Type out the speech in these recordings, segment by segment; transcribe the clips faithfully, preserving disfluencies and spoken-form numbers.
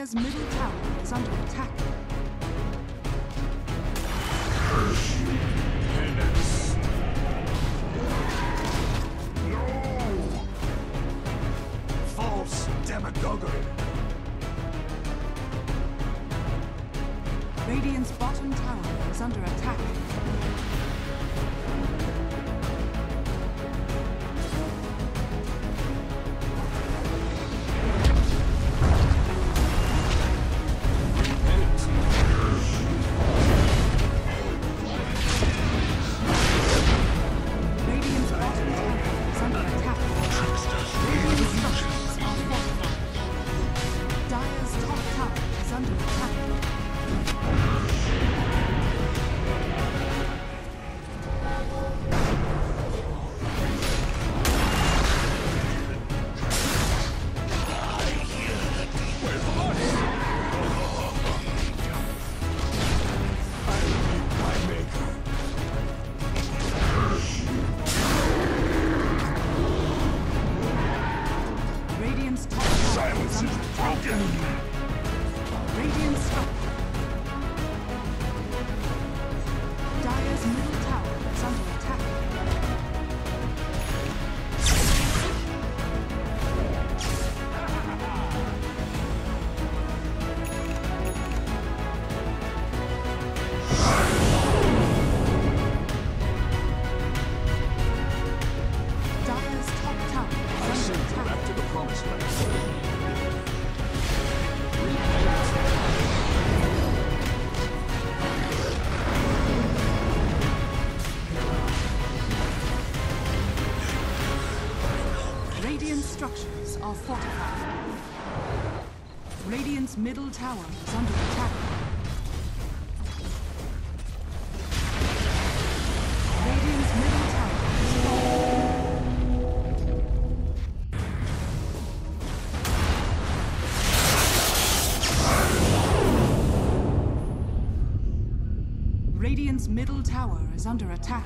Dire's middle tower is under attack. Penance. No! False demagoguery. Radiant's bottom tower is under attack. Structures are fortified. Radiant's middle tower is under attack. Radiant's middle tower is falling. Radiant's middle tower is under attack.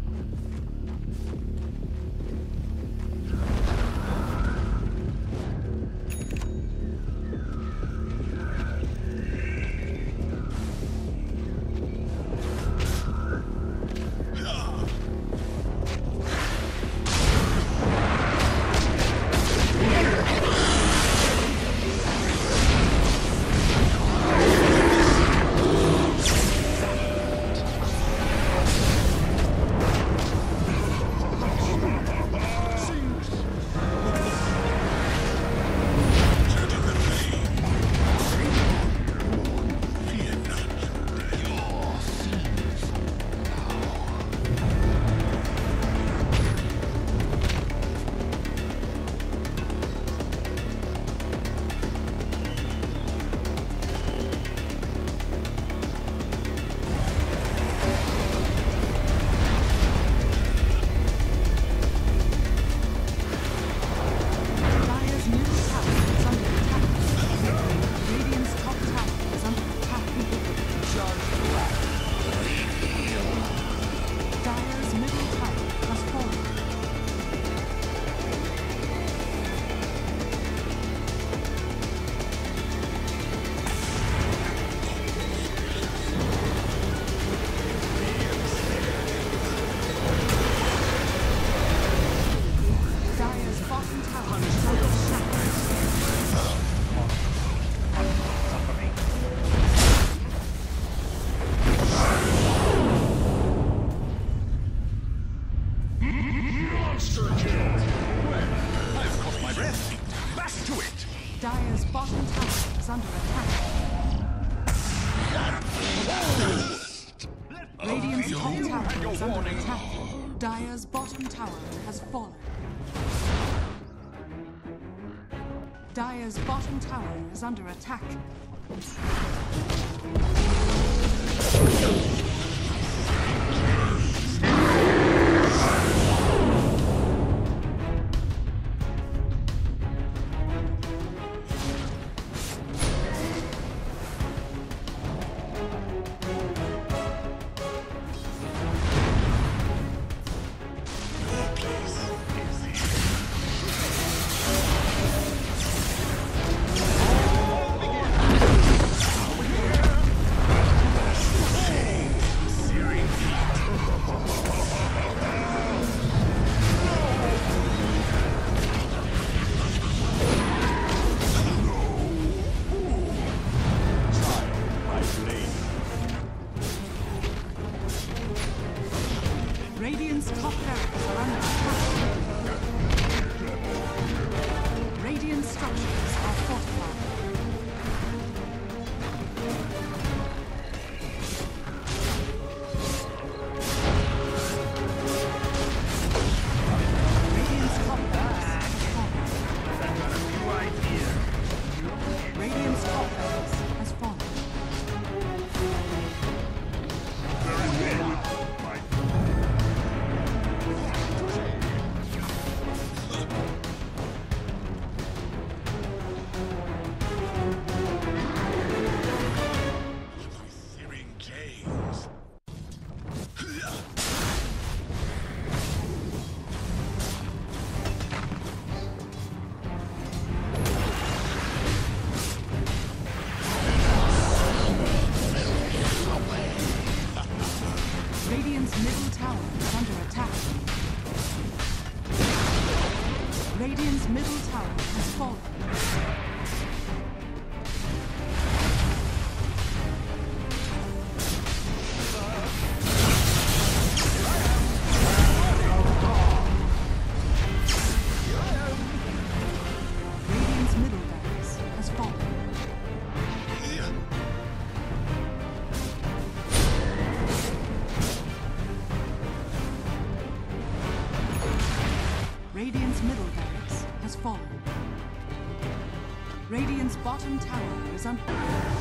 Dire's bottom tower is under attack. Radiant's top tower is under attack. Dire's bottom tower has fallen. Dire's bottom tower is under attack. Begin. fallen. Radiant's bottom tower is under...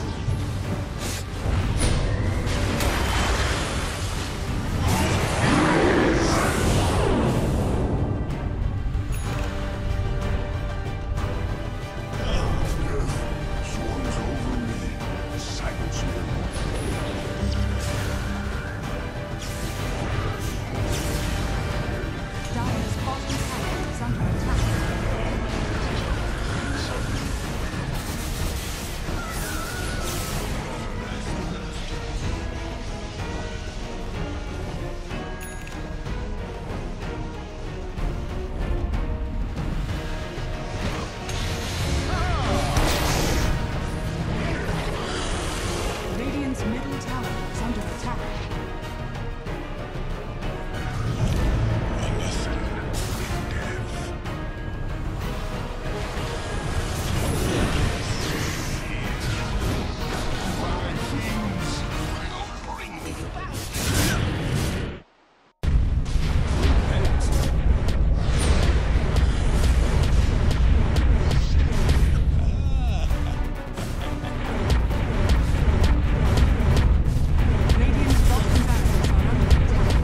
Swarms over me. Silence me. Dire's bottom tower is under attack. Radiant's middle tower is under attack. Radiant's bottom barracks are under attack.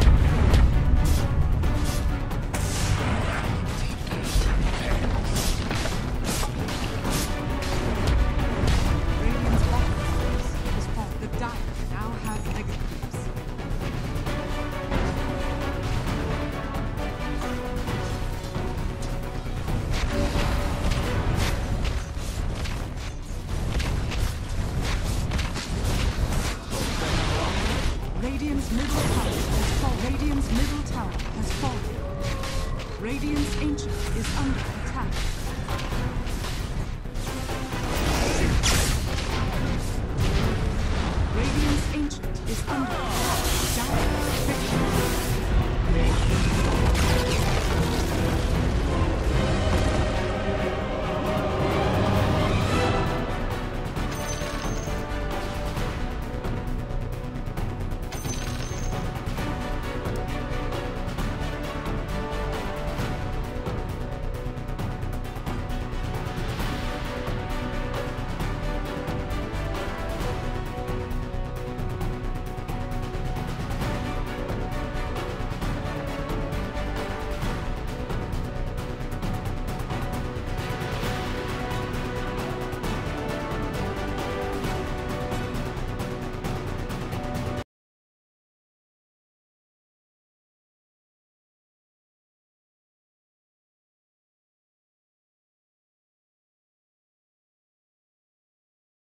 Radiant's bottom barracks is fallen. The Dire now has mega creeps. Radiant's middle tower has fallen. Radiant's middle tower has fallen. Radiant's ancient is under attack.